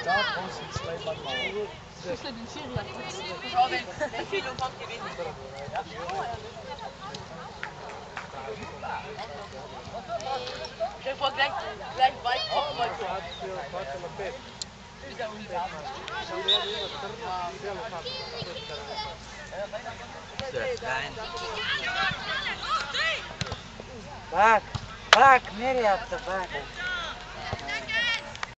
Daar ons het slijt maar mal. Dus dat in Syrië. Robin, wenn viel und kommt gewinnen. Stell dir vor, gleich weit kommen wir schon. Ist ja unbekannt. Bak, bak nereye attı bak.